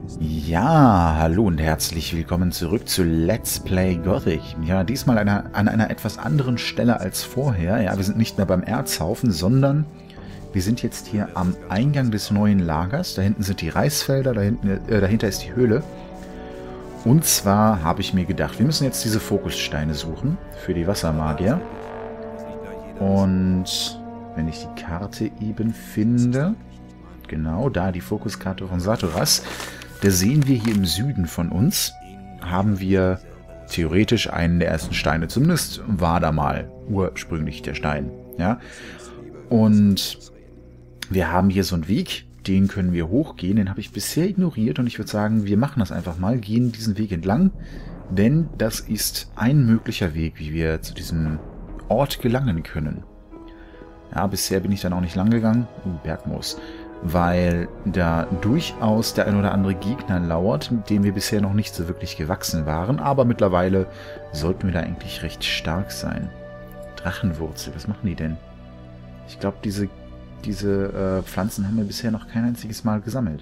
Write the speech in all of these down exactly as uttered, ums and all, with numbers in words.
Ja, hallo und herzlich willkommen zurück zu Let's Play Gothic. Ja, diesmal einer, an einer etwas anderen Stelle als vorher. Ja, wir sind nicht mehr beim Erzhaufen, sondern wir sind jetzt hier am Eingang des neuen Lagers. Da hinten sind die Reisfelder, da hinten, äh, dahinter ist die Höhle. Und zwar habe ich mir gedacht, wir müssen jetzt diese Fokussteine suchen für die Wassermagier. Und wenn ich die Karte eben finde, genau da die Fokuskarte von Satoras, da sehen wir hier im Süden von uns, haben wir theoretisch einen der ersten Steine. Zumindest war da mal ursprünglich der Stein. Ja? Und wir haben hier so einen Weg, den können wir hochgehen. Den habe ich bisher ignoriert und ich würde sagen, wir machen das einfach mal, gehen diesen Weg entlang. Denn das ist ein möglicher Weg, wie wir zu diesem Ort gelangen können. Ja, bisher bin ich dann auch nicht lang gegangen. Uh, Bergmoos. Weil da durchaus der ein oder andere Gegner lauert, mit dem wir bisher noch nicht so wirklich gewachsen waren. Aber mittlerweile sollten wir da eigentlich recht stark sein. Drachenwurzel, was machen die denn? Ich glaube, diese, diese äh, Pflanzen haben wir bisher noch kein einziges Mal gesammelt.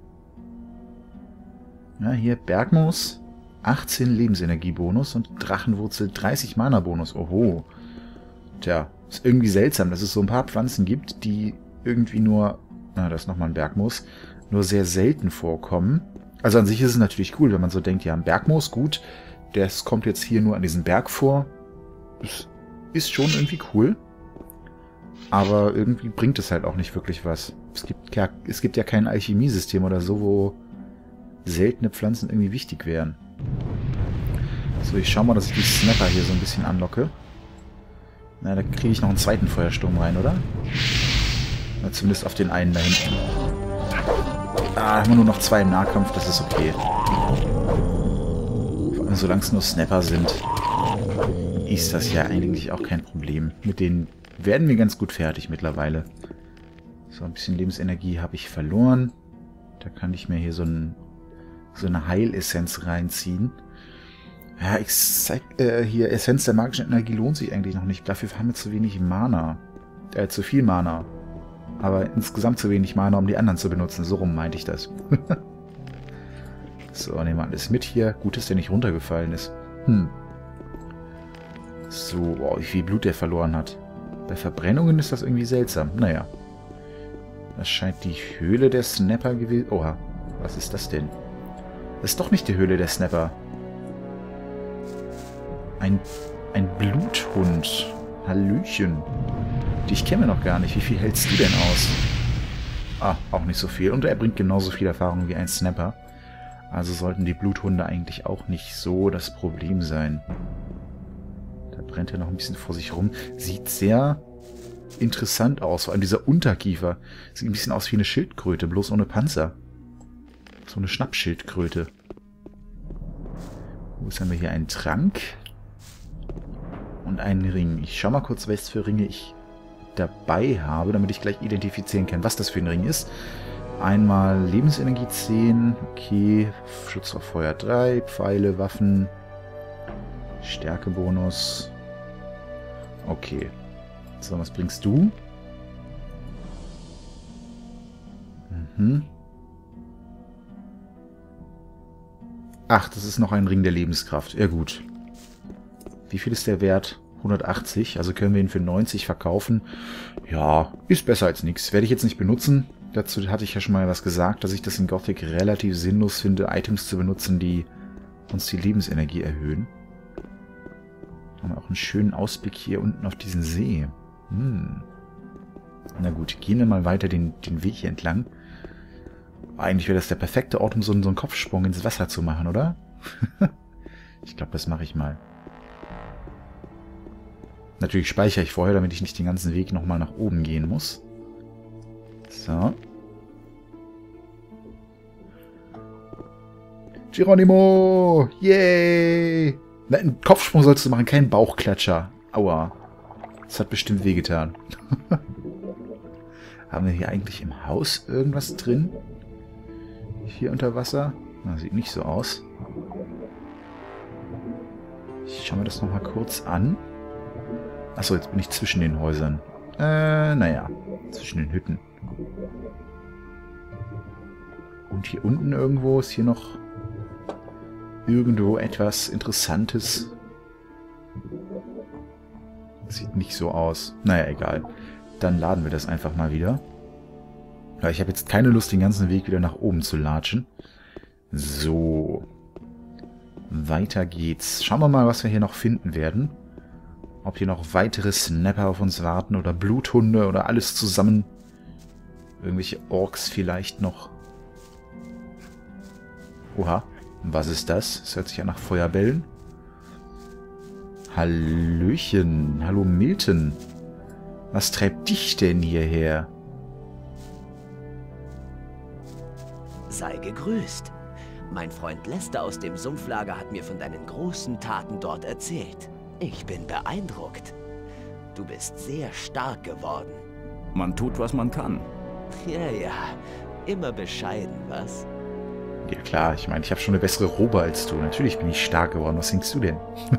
Ja, hier Bergmoos, achtzehn Lebensenergiebonus und Drachenwurzel dreißig Mana-Bonus. Oho. Tja, ist irgendwie seltsam, dass es so ein paar Pflanzen gibt, die irgendwie nur... Na, das ist nochmal ein Bergmoos, nur sehr selten vorkommen. Also an sich ist es natürlich cool, wenn man so denkt, ja, ein Bergmoos, gut, das kommt jetzt hier nur an diesem Berg vor. Das ist schon irgendwie cool. Aber irgendwie bringt es halt auch nicht wirklich was. Es gibt ja, es gibt ja kein Alchemiesystem oder so, wo seltene Pflanzen irgendwie wichtig wären. So, ich schau mal, dass ich die Snapper hier so ein bisschen anlocke. Na, da kriege ich noch einen zweiten Feuersturm rein, oder? Na, zumindest auf den einen da hinten. Ah, haben wir nur noch zwei im Nahkampf, das ist okay. Vor allem, solange es nur Snapper sind, ist das ja eigentlich auch kein Problem. Mit denen werden wir ganz gut fertig mittlerweile. So, ein bisschen Lebensenergie habe ich verloren. Da kann ich mir hier so, ein, so eine Heilessenz reinziehen. Ja, ich zeig, äh, hier, Essenz der magischen Energie lohnt sich eigentlich noch nicht. Dafür haben wir zu wenig Mana. Äh, zu viel Mana. Aber insgesamt zu wenig Mana, um die anderen zu benutzen. So rum meinte ich das. So, nehmen wir alles mit hier. Gut, dass der nicht runtergefallen ist. Hm. So, boah, wie viel Blut der verloren hat. Bei Verbrennungen ist das irgendwie seltsam. Naja. Das scheint die Höhle der Snapper gewesen. Oha, was ist das denn? Das ist doch nicht die Höhle der Snapper. Ein, ein Bluthund. Hallöchen. Dich kennen wir noch gar nicht. Wie viel hältst du denn aus? Ah, auch nicht so viel. Und er bringt genauso viel Erfahrung wie ein Snapper. Also sollten die Bluthunde eigentlich auch nicht so das Problem sein. Da brennt er noch ein bisschen vor sich rum. Sieht sehr interessant aus. Vor allem dieser Unterkiefer. Sieht ein bisschen aus wie eine Schildkröte, bloß ohne Panzer. So eine Schnappschildkröte. Wo haben wir hier einen Trank? Und einen Ring. Ich schau mal kurz, was für Ringe ich dabei habe, damit ich gleich identifizieren kann, was das für ein Ring ist. Einmal Lebensenergie zehn, okay, Schutz vor Feuer drei, Pfeile, Waffen, Stärkebonus. Okay. So, was bringst du? Mhm. Ach, das ist noch ein Ring der Lebenskraft. Ja gut. Wie viel ist der wert? hundertachtzig, also können wir ihn für neunzig verkaufen. Ja, ist besser als nichts. Werde ich jetzt nicht benutzen. Dazu hatte ich ja schon mal was gesagt, dass ich das in Gothic relativ sinnlos finde, Items zu benutzen, die uns die Lebensenergie erhöhen. Haben wir auch einen schönen Ausblick hier unten auf diesen See. Hm. Na gut, gehen wir mal weiter den, den Weg hier entlang. Eigentlich wäre das der perfekte Ort, um so einen, so einen Kopfsprung ins Wasser zu machen, oder? Ich glaube, das mache ich mal. Natürlich speichere ich vorher, damit ich nicht den ganzen Weg nochmal nach oben gehen muss. So. Geronimo! Yay! Na, einen Kopfsprung sollst du machen, keinen Bauchklatscher. Aua. Das hat bestimmt wehgetan. Haben wir hier eigentlich im Haus irgendwas drin? Hier unter Wasser? Na, sieht nicht so aus. Ich schaue mir das nochmal kurz an. Achso, jetzt bin ich zwischen den Häusern. Äh, naja. Zwischen den Hütten. Und hier unten irgendwo ist hier noch irgendwo etwas Interessantes. Sieht nicht so aus. Naja, egal. Dann laden wir das einfach mal wieder. Weil ich habe jetzt keine Lust, den ganzen Weg wieder nach oben zu latschen. So. Weiter geht's. Schauen wir mal, was wir hier noch finden werden. Ob hier noch weitere Snapper auf uns warten oder Bluthunde oder alles zusammen. Irgendwelche Orks vielleicht noch. Oha. Was ist das? Das hört sich ja nach Feuerbällen. Hallöchen. Hallo Milton. Was treibt dich denn hierher? Sei gegrüßt. Mein Freund Lester aus dem Sumpflager hat mir von deinen großen Taten dort erzählt. Ich bin beeindruckt. Du bist sehr stark geworden. Man tut, was man kann. Ja, ja. Immer bescheiden, was? Ja klar, ich meine, ich habe schon eine bessere Robe als du. Natürlich bin ich stark geworden. Was denkst du denn?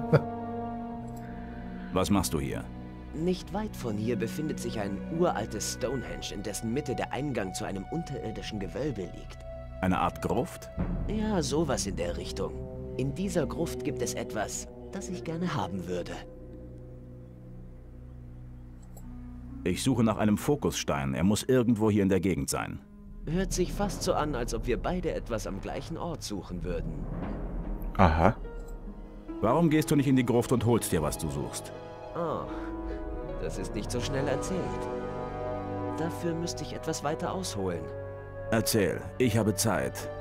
Was machst du hier? Nicht weit von hier befindet sich ein uraltes Stonehenge, in dessen Mitte der Eingang zu einem unterirdischen Gewölbe liegt. Eine Art Gruft? Ja, sowas in der Richtung. In dieser Gruft gibt es etwas, das ich gerne haben würde. Ich suche nach einem Fokusstein. Er muss irgendwo hier in der Gegend sein. Hört sich fast so an, als ob wir beide etwas am gleichen Ort suchen würden. Aha. Warum gehst du nicht in die Gruft und holst dir, was du suchst? Oh, das ist nicht so schnell erzählt. Dafür müsste ich etwas weiter ausholen. Erzähl, ich habe Zeit.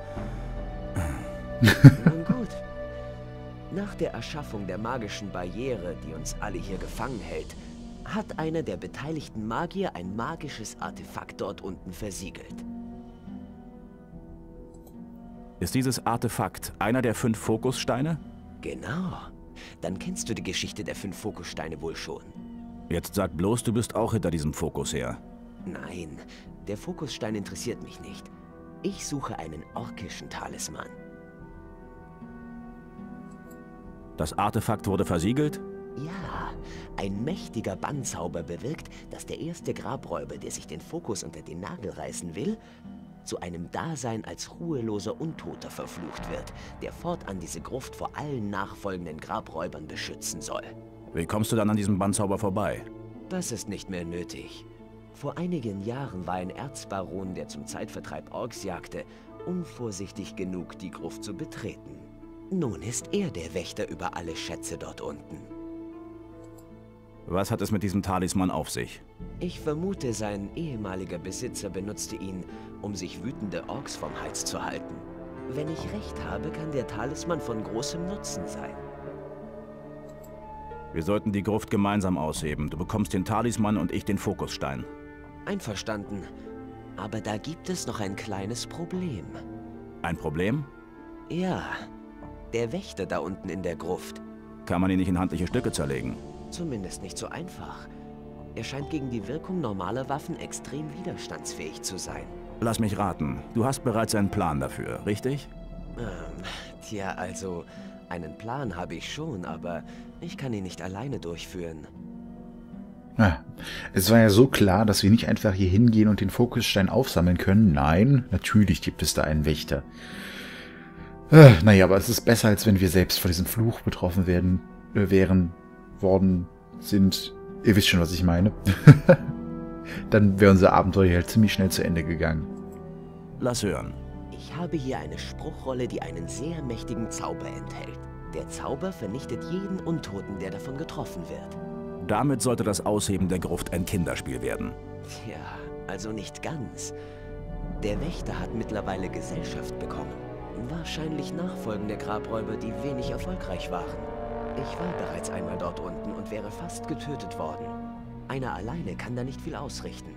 Nun gut. Nach der Erschaffung der magischen Barriere, die uns alle hier gefangen hält, hat einer der beteiligten Magier ein magisches Artefakt dort unten versiegelt. Ist dieses Artefakt einer der fünf Fokussteine? Genau. Dann kennst du die Geschichte der fünf Fokussteine wohl schon. Jetzt sag bloß, du bist auch hinter diesem Fokus her. Nein, der Fokusstein interessiert mich nicht. Ich suche einen orkischen Talisman. Das Artefakt wurde versiegelt? Ja, ein mächtiger Bannzauber bewirkt, dass der erste Grabräuber, der sich den Fokus unter den Nagel reißen will, zu einem Dasein als ruheloser Untoter verflucht wird, der fortan diese Gruft vor allen nachfolgenden Grabräubern beschützen soll. Wie kommst du dann an diesem Bannzauber vorbei? Das ist nicht mehr nötig. Vor einigen Jahren war ein Erzbaron, der zum Zeitvertreib Orks jagte, unvorsichtig genug, die Gruft zu betreten. Nun ist er der Wächter über alle Schätze dort unten. Was hat es mit diesem Talisman auf sich? Ich vermute, sein ehemaliger Besitzer benutzte ihn, um sich wütende Orks vom Hals zu halten. Wenn ich recht habe, kann der Talisman von großem Nutzen sein. Wir sollten die Gruft gemeinsam ausheben. Du bekommst den Talisman und ich den Fokusstein. Einverstanden. Aber da gibt es noch ein kleines Problem. Ein Problem? Ja, der Wächter da unten in der Gruft. Kann man ihn nicht in handliche Stücke zerlegen? Zumindest nicht so einfach. Er scheint gegen die Wirkung normaler Waffen extrem widerstandsfähig zu sein. Lass mich raten. Du hast bereits einen Plan dafür, richtig? Ähm, tja, also, einen Plan habe ich schon, aber ich kann ihn nicht alleine durchführen. Ja, es war ja so klar, dass wir nicht einfach hier hingehen und den Fokusstein aufsammeln können. Nein, natürlich gibt es da einen Wächter. Äh, naja, aber es ist besser, als wenn wir selbst von diesem Fluch betroffen werden, äh, wären, worden sind. Ihr wisst schon, was ich meine. Dann wäre unser Abenteuer halt ziemlich schnell zu Ende gegangen. Lass hören. Ich habe hier eine Spruchrolle, die einen sehr mächtigen Zauber enthält. Der Zauber vernichtet jeden Untoten, der davon getroffen wird. Damit sollte das Ausheben der Gruft ein Kinderspiel werden. Tja, also nicht ganz. Der Wächter hat mittlerweile Gesellschaft bekommen. Wahrscheinlich nachfolgende Grabräuber, die wenig erfolgreich waren. Ich war bereits einmal dort unten und wäre fast getötet worden. Einer alleine kann da nicht viel ausrichten.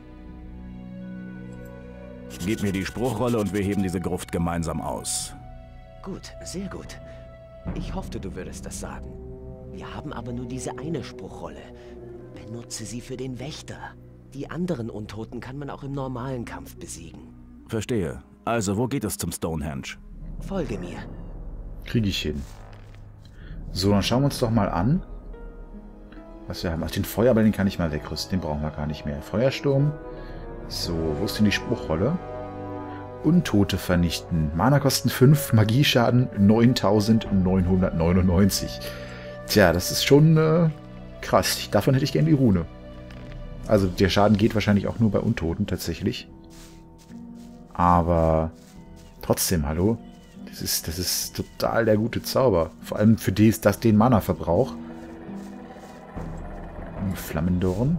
Gib mir die Spruchrolle und wir heben diese Gruft gemeinsam aus. Gut, sehr gut. Ich hoffte, du würdest das sagen. Wir haben aber nur diese eine Spruchrolle. Benutze sie für den Wächter. Die anderen Untoten kann man auch im normalen Kampf besiegen. Verstehe. Also, wo geht es zum Stonehenge? Folge mir. Kriege ich hin. So, dann schauen wir uns doch mal an, was wir haben. Ach, den Feuerball, den kann ich mal wegrüsten. Den brauchen wir gar nicht mehr. Feuersturm. So, wo ist denn die Spruchrolle? Untote vernichten. Mana kosten fünf, Magieschaden neuntausendneunhundertneunundneunzig. Tja, das ist schon äh, krass. Davon hätte ich gerne die Rune. Also der Schaden geht wahrscheinlich auch nur bei Untoten tatsächlich. Aber trotzdem, hallo. Das ist, das ist total der gute Zauber. Vor allem für des, das, den Mana-Verbrauch. Flammendorn.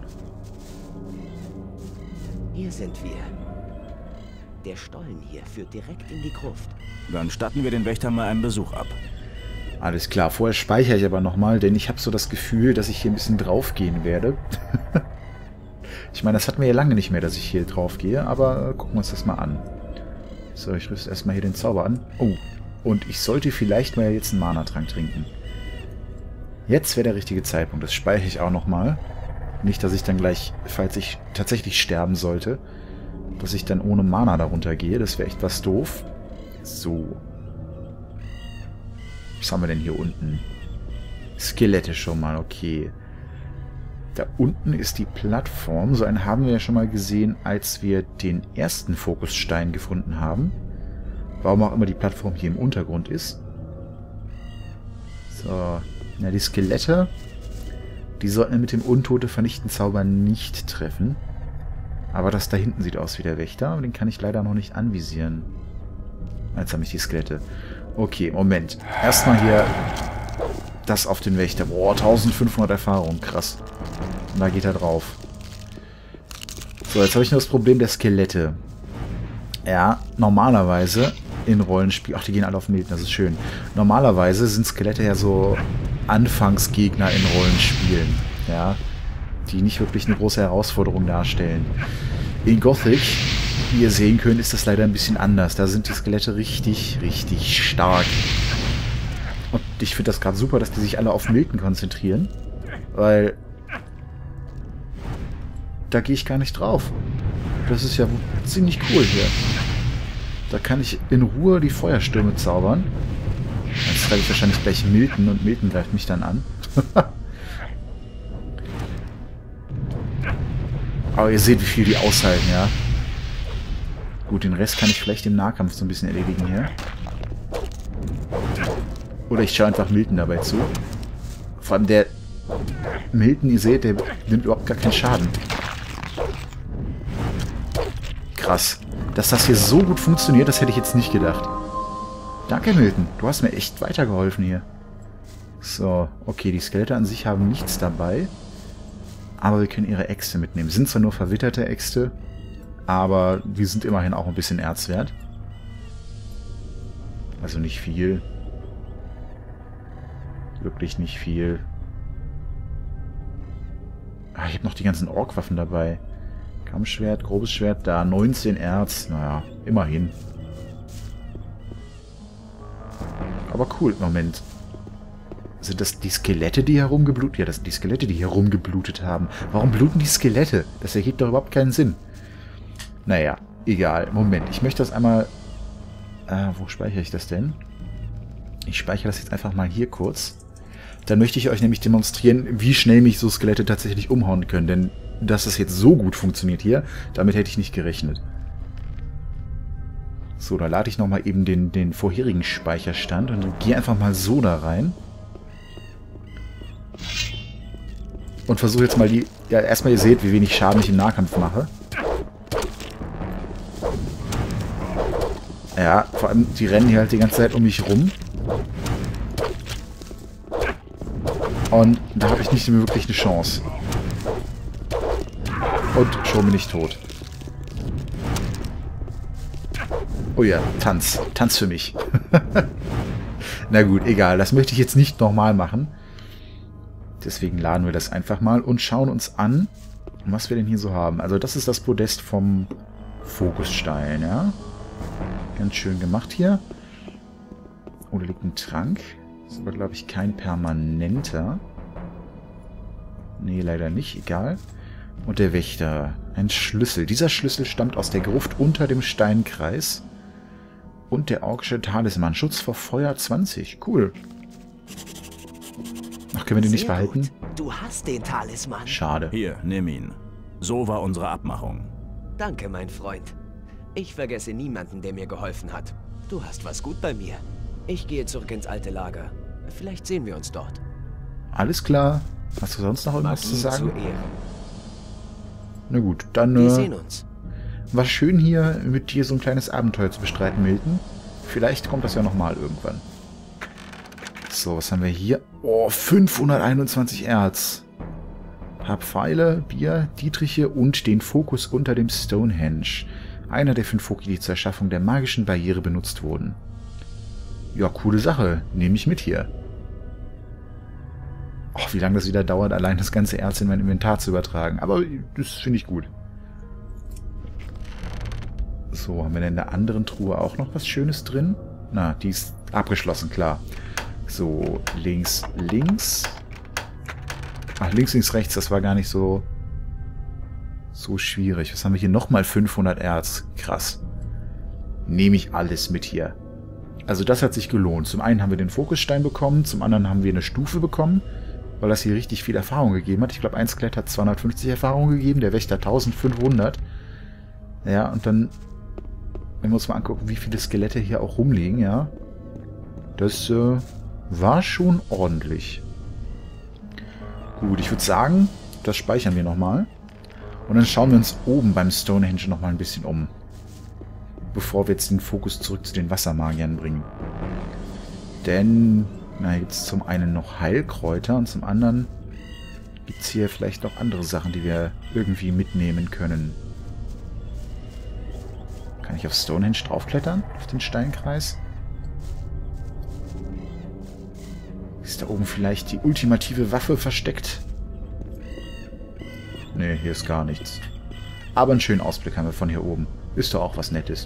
Hier sind wir. Der Stollen hier führt direkt in die Gruft. Dann statten wir den Wächter mal einen Besuch ab. Alles klar, vorher speichere ich aber nochmal, denn ich habe so das Gefühl, dass ich hier ein bisschen drauf gehen werde. Ich meine, das hatten wir ja lange nicht mehr, dass ich hier drauf gehe, aber äh, gucken wir uns das mal an. So, ich rüste erstmal hier den Zauber an. Oh, und ich sollte vielleicht mal jetzt einen Mana-Trank trinken. Jetzt wäre der richtige Zeitpunkt, das speichere ich auch nochmal. Nicht, dass ich dann gleich, falls ich tatsächlich sterben sollte, dass ich dann ohne Mana darunter gehe. Das wäre echt was doof. So. Was haben wir denn hier unten? Skelette schon mal, okay. Da unten ist die Plattform. So einen haben wir ja schon mal gesehen, als wir den ersten Fokusstein gefunden haben. Warum auch immer die Plattform hier im Untergrund ist. So. Ja, die Skelette, die sollten wir mit dem Untote vernichten Zauber nicht treffen. Aber das da hinten sieht aus wie der Wächter. Aber den kann ich leider noch nicht anvisieren. Jetzt habe ich die Skelette. Okay, Moment. Erstmal hier das auf den Wächter. Boah, eintausendfünfhundert Erfahrung. Krass. Und da geht er drauf. So, jetzt habe ich nur das Problem der Skelette. Ja, normalerweise in Rollenspiel... Ach, die gehen alle auf Milton, das ist schön. Normalerweise sind Skelette ja so Anfangsgegner in Rollenspielen. Ja, die nicht wirklich eine große Herausforderung darstellen. In Gothic, wie ihr sehen könnt, ist das leider ein bisschen anders. Da sind die Skelette richtig, richtig stark. Und ich finde das gerade super, dass die sich alle auf Milton konzentrieren. Weil da gehe ich gar nicht drauf. Das ist ja ziemlich cool hier. Da kann ich in Ruhe die Feuerstürme zaubern. Jetzt treffe ich wahrscheinlich gleich Milton und Milton greift mich dann an. Aber ihr seht, wie viel die aushalten, ja. Gut, den Rest kann ich vielleicht im Nahkampf so ein bisschen erledigen hier. Oder ich schaue einfach Milton dabei zu. Vor allem der Milton, ihr seht, der nimmt überhaupt gar keinen Schaden. Krass. Dass das hier so gut funktioniert, das hätte ich jetzt nicht gedacht. Danke, Milton. Du hast mir echt weitergeholfen hier. So, okay, die Skelette an sich haben nichts dabei. Aber wir können ihre Äxte mitnehmen. Sind zwar nur verwitterte Äxte, aber die sind immerhin auch ein bisschen Erz wert. Also nicht viel. Wirklich nicht viel. Ah, ich habe noch die ganzen Orkwaffen dabei. Kammschwert, grobes Schwert, da neunzehn Erz. Naja, immerhin. Aber cool, Moment. Sind das die Skelette, die herumgeblutet? Ja, das sind die Skelette, die herumgeblutet haben. Warum bluten die Skelette? Das ergibt doch überhaupt keinen Sinn. Naja, egal. Moment, ich möchte das einmal... Äh, wo speichere ich das denn? Ich speichere das jetzt einfach mal hier kurz. Dann möchte ich euch nämlich demonstrieren, wie schnell mich so Skelette tatsächlich umhauen können. Denn dass das jetzt so gut funktioniert hier, damit hätte ich nicht gerechnet. So, da lade ich nochmal eben den, den vorherigen Speicherstand und gehe einfach mal so da rein. Und versuche jetzt mal die... Ja, erstmal ihr seht, wie wenig Schaden ich im Nahkampf mache. Ja, vor allem, die rennen hier halt die ganze Zeit um mich rum. Und da habe ich nicht mehr wirklich eine Chance. Und schon bin ich tot. Oh ja, Tanz. Tanz für mich. Na gut, egal. Das möchte ich jetzt nicht nochmal machen. Deswegen laden wir das einfach mal und schauen uns an, was wir denn hier so haben. Also das ist das Podest vom Fokusstein, ja. Ganz schön gemacht hier. Oh, da liegt ein Trank. Ist aber, glaube ich, kein permanenter. Nee, leider nicht. Egal. Und der Wächter. Ein Schlüssel. Dieser Schlüssel stammt aus der Gruft unter dem Steinkreis. Und der orksche Talisman. Schutz vor Feuer zwanzig. Cool. Ach, können wir den nicht behalten? Gut. Du hast den Talisman. Schade. Hier, nimm ihn. So war unsere Abmachung. Danke, mein Freund. Ich vergesse niemanden, der mir geholfen hat. Du hast was gut bei mir. Ich gehe zurück ins alte Lager. Vielleicht sehen wir uns dort. Alles klar. Hast du sonst noch irgendwas Magie zu sagen? zu Ehren. Na gut, dann Wir äh, sehen uns. war schön hier mit dir so ein kleines Abenteuer zu bestreiten, Milton. Vielleicht kommt das ja nochmal irgendwann. So, was haben wir hier? Oh, fünfhunderteinundzwanzig Erz. Paar Pfeile, Bier, Dietriche und den Fokus unter dem Stonehenge. Einer der fünf Foki, die zur Erschaffung der magischen Barriere benutzt wurden. Ja, coole Sache. Nehme ich mit hier. Oh, wie lange das wieder dauert, allein das ganze Erz in mein Inventar zu übertragen. Aber das finde ich gut. So, haben wir denn in der anderen Truhe auch noch was Schönes drin? Na, die ist abgeschlossen, klar. So, links, links. Ach, links, links, rechts, das war gar nicht so so schwierig. Was haben wir hier? Nochmal fünfhundert Erz. Krass. Nehme ich alles mit hier. Also das hat sich gelohnt. Zum einen haben wir den Fokusstein bekommen, zum anderen haben wir eine Stufe bekommen, weil das hier richtig viel Erfahrung gegeben hat. Ich glaube, ein Skelett hat zweihundertfünfzig Erfahrung gegeben, der Wächter eintausendfünfhundert. Ja, und dann, wenn wir uns mal angucken, wie viele Skelette hier auch rumliegen, ja, das äh, war schon ordentlich. Gut, ich würde sagen, das speichern wir nochmal. Und dann schauen wir uns oben beim Stonehenge nochmal ein bisschen um. Bevor wir jetzt den Fokus zurück zu den Wassermagiern bringen. Denn, na, hier gibt es zum einen noch Heilkräuter und zum anderen gibt es hier vielleicht noch andere Sachen, die wir irgendwie mitnehmen können. Kann ich auf Stonehenge draufklettern? Auf den Steinkreis? Ist da oben vielleicht die ultimative Waffe versteckt? Ne, hier ist gar nichts. Aber einen schönen Ausblick haben wir von hier oben. Ist doch auch was Nettes.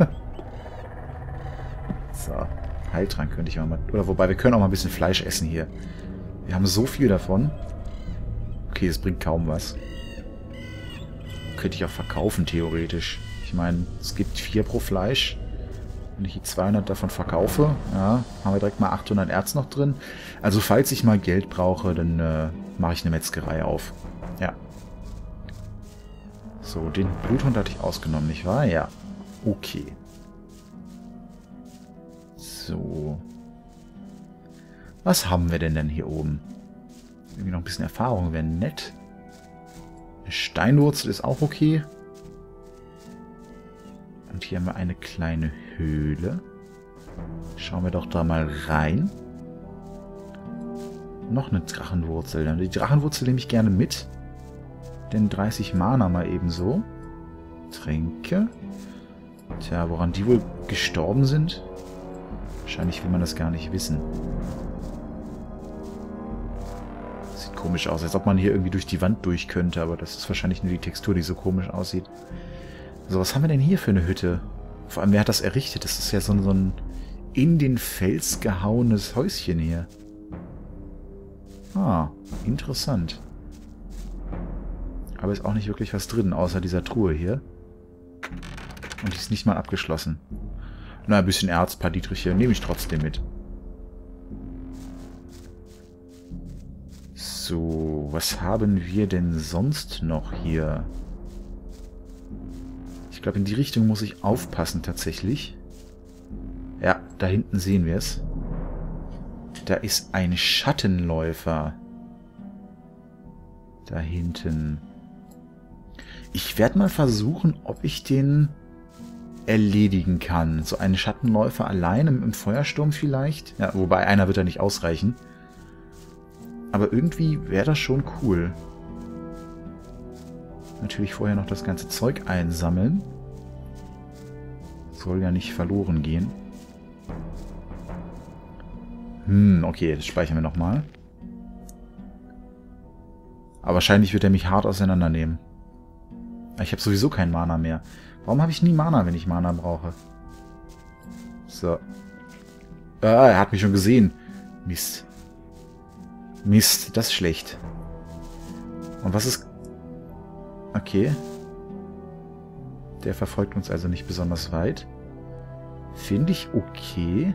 So, Heiltrank könnte ich auch mal... Oder wobei, wir können auch mal ein bisschen Fleisch essen hier. Wir haben so viel davon. Okay, das bringt kaum was. Könnte ich auch verkaufen, theoretisch. Ich meine, es gibt vier pro Fleisch. Wenn ich die zweihundert davon verkaufe, ja, haben wir direkt mal achthundert Erz noch drin. Also falls ich mal Geld brauche, dann äh, mache ich eine Metzgerei auf. Ja. So, den Bluthund hatte ich ausgenommen, nicht wahr? Ja. Okay. So. Was haben wir denn denn hier oben? Irgendwie noch ein bisschen Erfahrung wäre nett. Eine Steinwurzel ist auch okay. Und hier haben wir eine kleine Höhle. Schauen wir doch da mal rein. Noch eine Drachenwurzel. Die Drachenwurzel nehme ich gerne mit. Denn dreißig Mana mal ebenso. Tränke. Tja, woran die wohl gestorben sind? Wahrscheinlich will man das gar nicht wissen. Sieht komisch aus, als ob man hier irgendwie durch die Wand durch könnte. Aber das ist wahrscheinlich nur die Textur, die so komisch aussieht. So, was haben wir denn hier für eine Hütte? Vor allem, wer hat das errichtet? Das ist ja so ein, so ein in den Fels gehauenes Häuschen hier. Ah, interessant. Aber ist auch nicht wirklich was drin, außer dieser Truhe hier. Und die ist nicht mal abgeschlossen. Na, ein bisschen Erz, ein paar Dietriche, nehme ich trotzdem mit. So, was haben wir denn sonst noch hier? Ich glaube, in die Richtung muss ich aufpassen tatsächlich. Ja, da hinten sehen wir es. Da ist ein Schattenläufer. Da hinten. Ich werde mal versuchen, ob ich den erledigen kann. So einen Schattenläufer allein im, im Feuersturm vielleicht. Ja, wobei einer wird da nicht ausreichen. Aber irgendwie wäre das schon cool. Natürlich vorher noch das ganze Zeug einsammeln. Soll ja nicht verloren gehen. Hm, okay, das speichern wir nochmal. Aber wahrscheinlich wird er mich hart auseinandernehmen. Ich habe sowieso kein Mana mehr. Warum habe ich nie Mana, wenn ich Mana brauche? So. Ah, er hat mich schon gesehen. Mist. Mist, das ist schlecht. Und was ist... Okay. Der verfolgt uns also nicht besonders weit. Finde ich okay.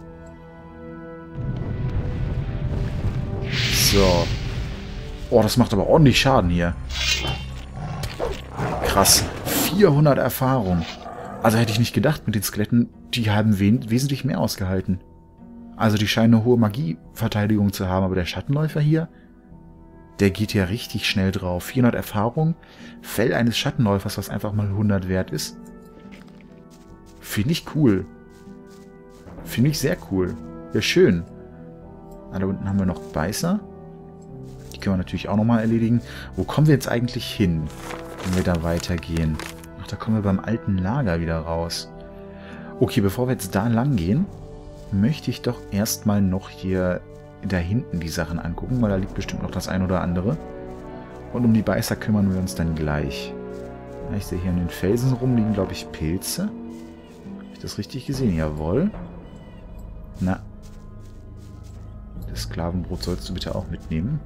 So. Oh, das macht aber ordentlich Schaden hier. Krass. vierhundert Erfahrung. Also hätte ich nicht gedacht, mit den Skeletten, die haben we wesentlich mehr ausgehalten. Also die scheinen eine hohe Magieverteidigung zu haben, aber der Schattenläufer hier, der geht ja richtig schnell drauf. vierhundert Erfahrung, Fell eines Schattenläufers, was einfach mal hundert wert ist. Finde ich cool. Finde ich sehr cool. Ja, schön. Ah, da unten haben wir noch Beißer. Die können wir natürlich auch nochmal erledigen. Wo kommen wir jetzt eigentlich hin, wenn wir da weitergehen? Ach, da kommen wir beim alten Lager wieder raus. Okay, bevor wir jetzt da lang gehen, möchte ich doch erstmal noch hier da hinten die Sachen angucken, weil da liegt bestimmt noch das ein oder andere. Und um die Beißer kümmern wir uns dann gleich. Ja, ich sehe hier an den Felsen rumliegen, glaube ich, Pilze. Habe ich das richtig gesehen? Jawohl. Na. Das Sklavenbrot sollst du bitte auch mitnehmen.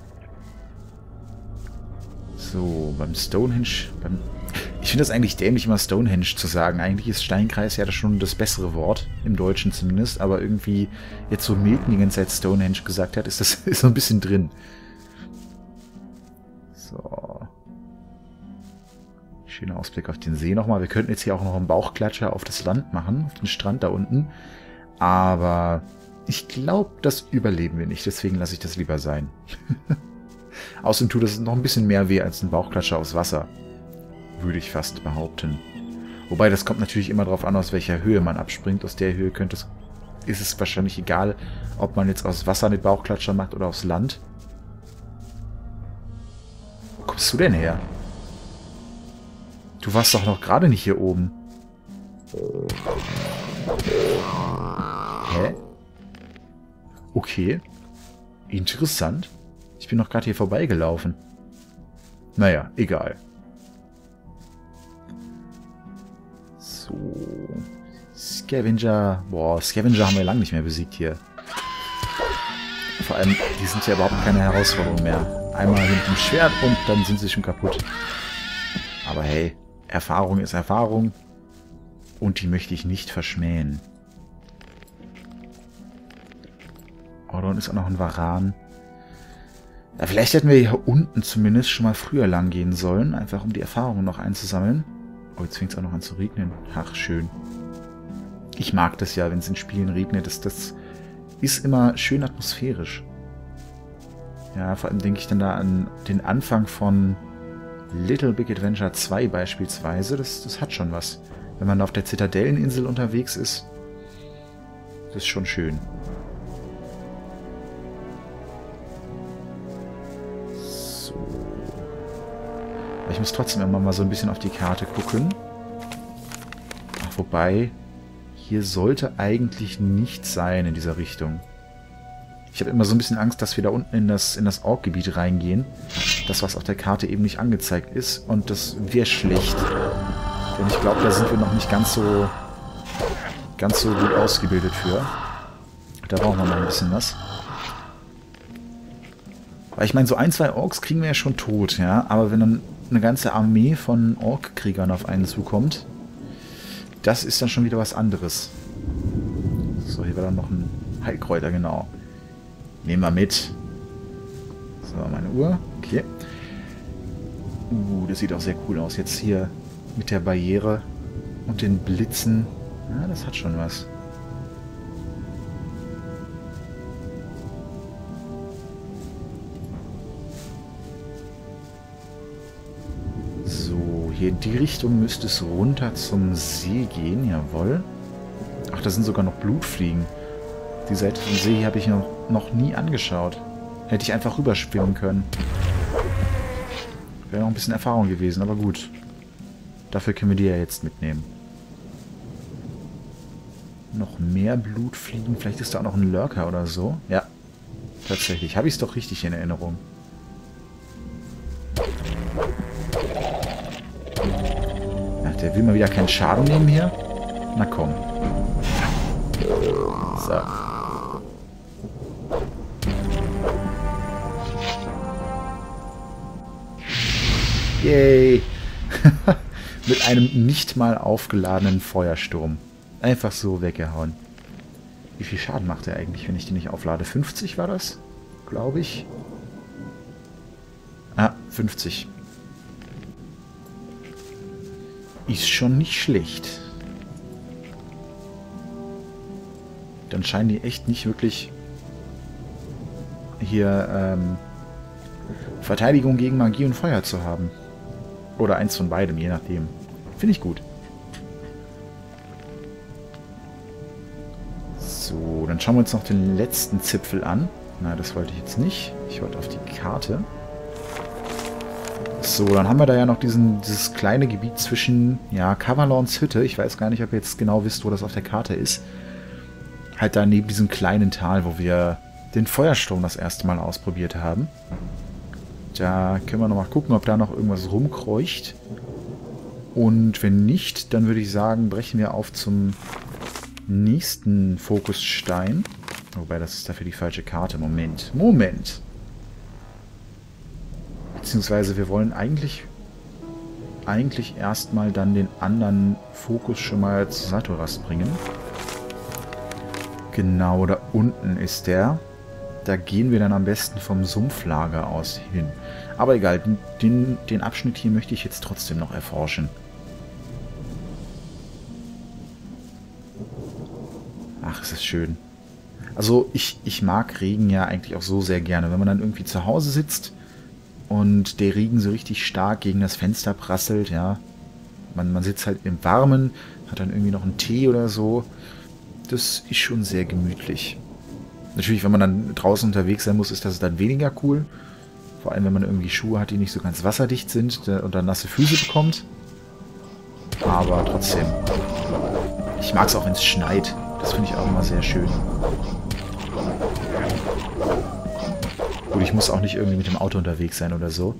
So, beim Stonehenge... Beim ich finde das eigentlich dämlich, immer Stonehenge zu sagen. Eigentlich ist Steinkreis ja schon das bessere Wort, im Deutschen zumindest. Aber irgendwie, jetzt so Milton die ganze Zeit Stonehenge gesagt hat, ist das ist so ein bisschen drin. So. Schöner Ausblick auf den See nochmal. Wir könnten jetzt hier auch noch einen Bauchklatscher auf das Land machen, auf den Strand da unten. Aber ich glaube, das überleben wir nicht. Deswegen lasse ich das lieber sein. Außerdem tut das noch ein bisschen mehr weh als ein Bauchklatscher aufs Wasser. Würde ich fast behaupten. Wobei, das kommt natürlich immer darauf an, aus welcher Höhe man abspringt. Aus der Höhe könnte es, ist es wahrscheinlich egal, ob man jetzt aus Wasser einen Bauchklatscher macht oder aufs Land. Wo kommst du denn her? Du warst doch noch gerade nicht hier oben. Hä? Okay. Interessant. Ich bin noch gerade hier vorbeigelaufen. Naja, egal. So. Scavenger. Boah, Scavenger haben wir lange nicht mehr besiegt hier. Vor allem, die sind ja überhaupt keine Herausforderung mehr. Einmal mit dem Schwert und dann sind sie schon kaputt. Aber hey, Erfahrung ist Erfahrung. Und die möchte ich nicht verschmähen. Oh, da unten ist auch noch ein Varan. Ja, vielleicht hätten wir hier unten zumindest schon mal früher lang gehen sollen. Einfach um die Erfahrungen noch einzusammeln. Oh, jetzt fängt es auch noch an zu regnen. Ach, schön. Ich mag das ja, wenn es in Spielen regnet. Das, das ist immer schön atmosphärisch. Ja, vor allem denke ich dann da an den Anfang von Little Big Adventure zwei beispielsweise. Das, das hat schon was. Wenn man auf der Zitadelleninsel unterwegs ist, das ist schon schön. So. Ich muss trotzdem immer mal so ein bisschen auf die Karte gucken. Ach, wobei, hier sollte eigentlich nichts sein in dieser Richtung. Ich habe immer so ein bisschen Angst, dass wir da unten in das, in das Ork-Gebiet reingehen. Das, was auf der Karte eben nicht angezeigt ist. Und das wäre schlecht. Denn ich glaube, da sind wir noch nicht ganz so ganz so gut ausgebildet für. Da brauchen wir noch ein bisschen was. Weil ich meine, so ein, zwei Orks kriegen wir ja schon tot, ja. Aber wenn dann eine ganze Armee von Ork-Kriegern auf einen zukommt, das ist dann schon wieder was anderes. So, hier war dann noch ein Heilkräuter, genau. Nehmen wir mit. So, meine Uhr. Okay. Uh, das sieht auch sehr cool aus. Jetzt hier mit der Barriere und den Blitzen. Ja, das hat schon was. So, hier in die Richtung müsste es runter zum See gehen. Jawohl. Ach, da sind sogar noch Blutfliegen. Die Seite vom See habe ich noch, noch nie angeschaut. Hätte ich einfach rüberschwimmen können. Wäre noch ein bisschen Erfahrung gewesen, aber gut. Dafür können wir die ja jetzt mitnehmen. Noch mehr Blutfliegen. Vielleicht ist da auch noch ein Lurker oder so. Ja, tatsächlich. Habe ich es doch richtig in Erinnerung. Ach, der will mal wieder keinen Schaden nehmen hier. Na komm. So. Yay! Mit einem nicht mal aufgeladenen Feuersturm. Einfach so weggehauen. Wie viel Schaden macht er eigentlich, wenn ich den nicht auflade? fünfzig war das? Glaube ich. Ah, fünfzig. Ist schon nicht schlecht. dann scheinen die echt nicht wirklich hier ähm, Verteidigung gegen Magie und Feuer zu haben. Oder eins von beidem, je nachdem. Finde ich gut. So, dann schauen wir uns noch den letzten Zipfel an. Na, das wollte ich jetzt nicht. Ich wollte auf die Karte. So, dann haben wir da ja noch diesen, dieses kleine Gebiet zwischen, ja, Kavalons Hütte. Ich weiß gar nicht, ob ihr jetzt genau wisst, wo das auf der Karte ist. Halt da neben diesem kleinen Tal, wo wir den Feuersturm das erste Mal ausprobiert haben. Da können wir nochmal gucken, ob da noch irgendwas rumkreucht. Und wenn nicht, dann würde ich sagen, brechen wir auf zum nächsten Fokusstein. Wobei, das ist dafür die falsche Karte. Moment, Moment. Beziehungsweise wir wollen eigentlich eigentlich erstmal dann den anderen Fokus schon mal zu Saturas bringen. Genau, da unten ist der. Da gehen wir dann am besten vom Sumpflager aus hin. Aber egal, den, den Abschnitt hier möchte ich jetzt trotzdem noch erforschen. Ach, es ist schön. Also ich, ich mag Regen ja eigentlich auch so sehr gerne. Wenn man dann irgendwie zu Hause sitzt und der Regen so richtig stark gegen das Fenster prasselt, ja. Man, man sitzt halt im Warmen, hat dann irgendwie noch einen Tee oder so. Das ist schon sehr gemütlich. Natürlich, wenn man dann draußen unterwegs sein muss, ist das dann weniger cool. Vor allem, wenn man irgendwie Schuhe hat, die nicht so ganz wasserdicht sind und dann nasse Füße bekommt. Aber trotzdem. Ich mag es auch, wenn es schneit. Das finde ich auch immer sehr schön. Gut, ich muss auch nicht irgendwie mit dem Auto unterwegs sein oder so.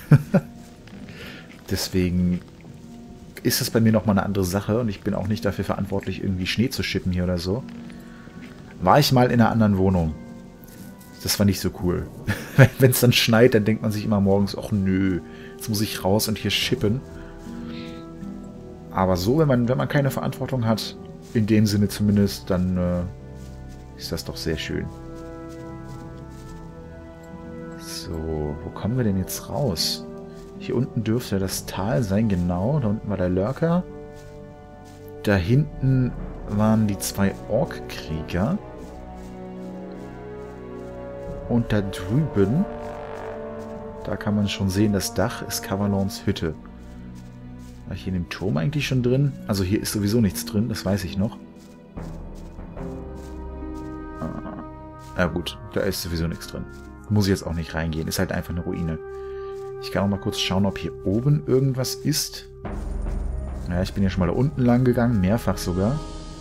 Deswegen ist das bei mir nochmal eine andere Sache und ich bin auch nicht dafür verantwortlich, irgendwie Schnee zu schippen hier oder so. War ich mal in einer anderen Wohnung. Das war nicht so cool. Wenn es dann schneit, dann denkt man sich immer morgens, ach nö, jetzt muss ich raus und hier schippen. Aber so, wenn man, wenn man keine Verantwortung hat, in dem Sinne zumindest, dann äh, ist das doch sehr schön. So, wo kommen wir denn jetzt raus? Hier unten dürfte das Tal sein, genau. Da unten war der Lurker. Da hinten waren die zwei Ork-Krieger. Und da drüben, da kann man schon sehen, das Dach ist Kavalons Hütte. War ich hier in dem Turm eigentlich schon drin? Also hier ist sowieso nichts drin, das weiß ich noch. Ah, ja gut, da ist sowieso nichts drin. Muss ich jetzt auch nicht reingehen, ist halt einfach eine Ruine. Ich kann auch mal kurz schauen, ob hier oben irgendwas ist. Naja, ich bin ja schon mal da unten lang gegangen, mehrfach sogar.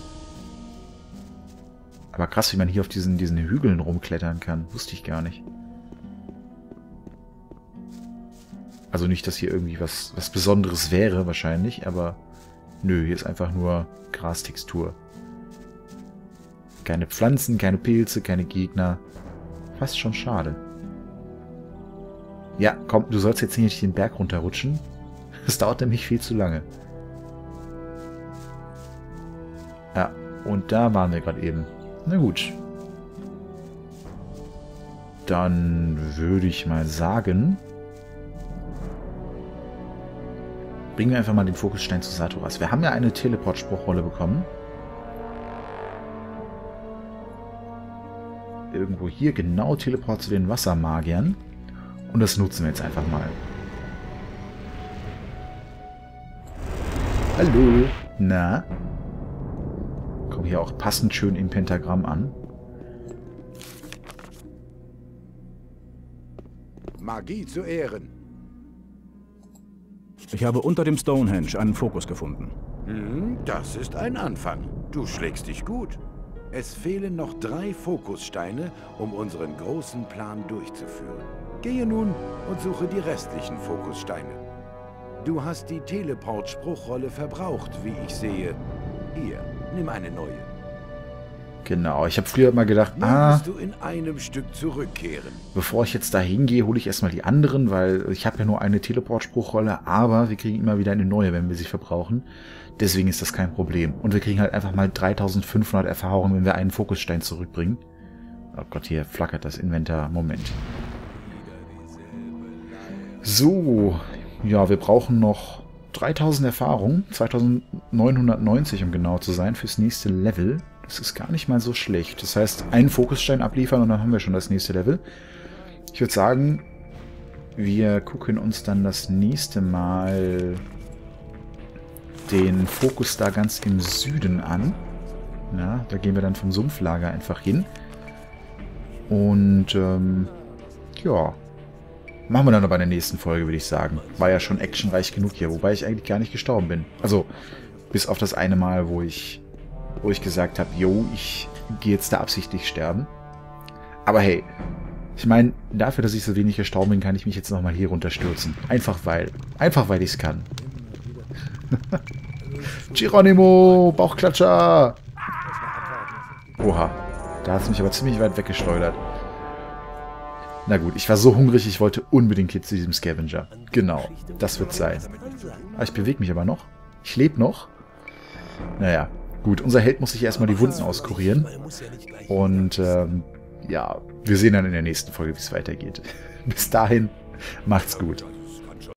Aber krass, wie man hier auf diesen, diesen Hügeln rumklettern kann. Wusste ich gar nicht. Also nicht, dass hier irgendwie was, was Besonderes wäre, wahrscheinlich. Aber nö, hier ist einfach nur Grastextur. Keine Pflanzen, keine Pilze, keine Gegner. Fast schon schade. Ja, komm, du sollst jetzt nicht den Berg runterrutschen. Das dauert nämlich viel zu lange. Ja, und da waren wir gerade eben. Na gut. Dann würde ich mal sagen, bringen wir einfach mal den Fokusstein zu Saturas. Wir haben ja eine Teleport-Spruchrolle bekommen. Irgendwo hier, genau, Teleport zu den Wassermagiern. Und das nutzen wir jetzt einfach mal. Hallo. Na? Kommen hier auch passend schön im Pentagramm an. Magie zu Ehren. Ich habe unter dem Stonehenge einen Fokus gefunden. Hm, das ist ein Anfang. Du schlägst dich gut. Es fehlen noch drei Fokussteine, um unseren großen Plan durchzuführen. Gehe nun und suche die restlichen Fokussteine. Du hast die Teleport-Spruchrolle verbraucht, wie ich sehe. Hier, nimm eine neue. Genau, ich habe früher immer gedacht, Nun ah, musst du in einem Stück zurückkehren. bevor ich jetzt da hingehe, hole ich erstmal die anderen, weil ich habe ja nur eine Teleport-Spruchrolle, aber wir kriegen immer wieder eine neue, wenn wir sie verbrauchen. Deswegen ist das kein Problem. Und wir kriegen halt einfach mal dreitausendfünfhundert Erfahrungen, wenn wir einen Fokusstein zurückbringen. Oh Gott, hier flackert das Inventar. Moment. So, ja, wir brauchen noch dreitausend Erfahrungen, zweitausendneunhundertneunzig, um genau zu sein, fürs nächste Level. Das Das ist gar nicht mal so schlecht. Das heißt, einen Fokusstein abliefern und dann haben wir schon das nächste Level. Ich würde sagen, wir gucken uns dann das nächste Mal den Fokus da ganz im Süden an. Ja, da gehen wir dann vom Sumpflager einfach hin. Und ähm, ja, machen wir dann aber in der nächsten Folge, würde ich sagen. War ja schon actionreich genug hier, wobei ich eigentlich gar nicht gestorben bin. Also, bis auf das eine Mal, wo ich, wo ich gesagt habe, yo, ich gehe jetzt da absichtlich sterben. Aber hey, ich meine, dafür, dass ich so wenig gestorben bin, kann ich mich jetzt nochmal hier runterstürzen. Einfach weil, einfach weil ich es kann. Geronimo, Bauchklatscher! Oha, da hat es mich aber ziemlich weit weggeschleudert. Na gut, ich war so hungrig, ich wollte unbedingt hier zu diesem Scavenger. Genau, das wird sein. Ah, ich bewege mich aber noch. Ich lebe noch. Naja, gut, unser Held muss sich erstmal die Wunden auskurieren. Und ähm, ja, wir sehen dann in der nächsten Folge, wie es weitergeht. Bis dahin, macht's gut.